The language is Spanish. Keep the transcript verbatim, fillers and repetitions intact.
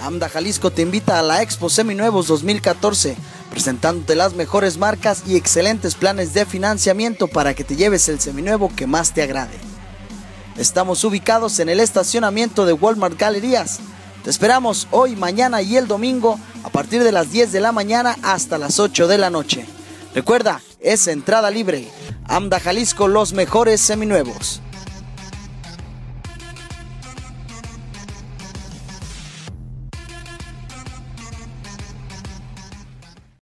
AMDA Jalisco te invita a la Expo Seminuevos dos mil catorce, presentándote las mejores marcas y excelentes planes de financiamiento para que te lleves el seminuevo que más te agrade. Estamos ubicados en el estacionamiento de Walmart Galerías. Te esperamos hoy, mañana y el domingo a partir de las diez de la mañana hasta las ocho de la noche. Recuerda, es entrada libre. AMDA Jalisco, los mejores seminuevos.